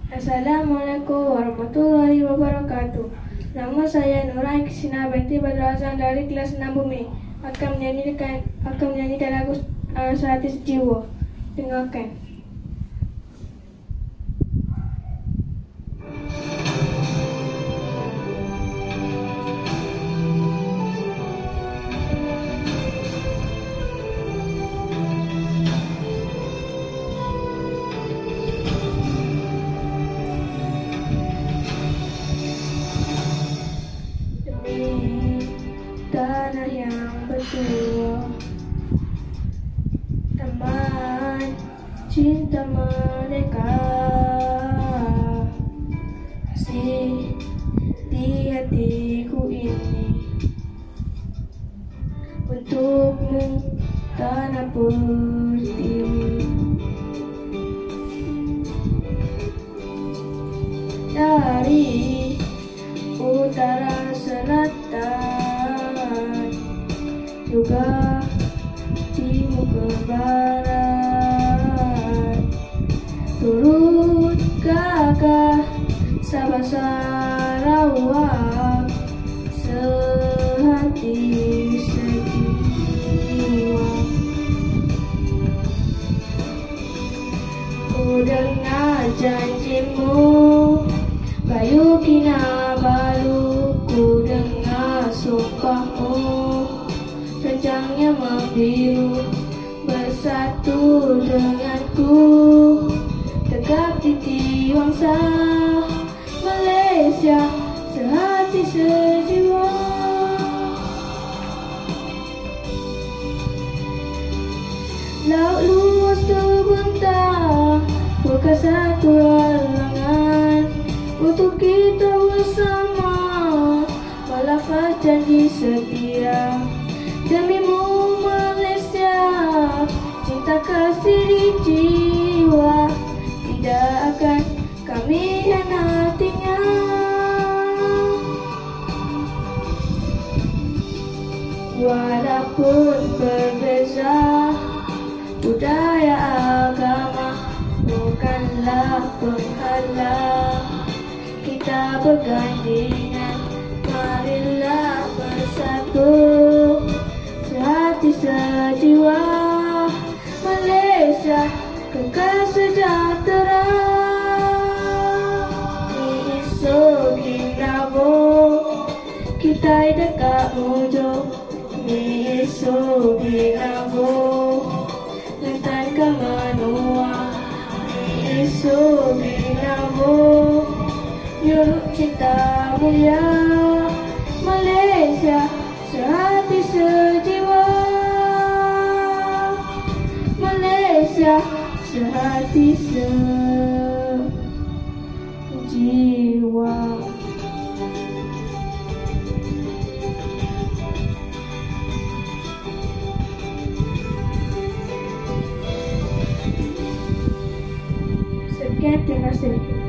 Assalamualaikum warahmatullahi wabarakatuh. Nama saya Nura Ikisina binti Badrazan dari kelas 6 Bumi. Akan menyanyikan lagu Sehati Sejiwa. Dengarkan. Tanah yang betul, teman cinta mereka, masih di hatiku ini. Untukmu tanah putih, dari utara selatan juga timur ke barat, turut gagah Sabah Sarawak, sehati sejiwa. Ku dengar janjimu Bayu Kinabalu, ku dengar sumpahmu Rencangnya membiru, bersatu denganku, tegak di Tiwangsa Malaysia, sehati sejiwa. Laut luas terbentang, bukan satu halangan untuk kita bersama melafaz janji setia. Demimu Malaysia, cinta kasih di jiwa, tidak akan kami hianatinya. Walaupun berbeza budaya agama, bukanlah penghalang kita bergandingan. Marilah bersatu, sehati sejiwa. Malaysia kekal sejahtera. Ni isu Kinabo, kita dekat mujo. Ni isu Kinabo, lentan ke menua. Ni isu Kinabo, yuk cinta mulia. Malaysia sehati sejiwa. Malaysia sehati sejiwa. Sekian, terima kasih.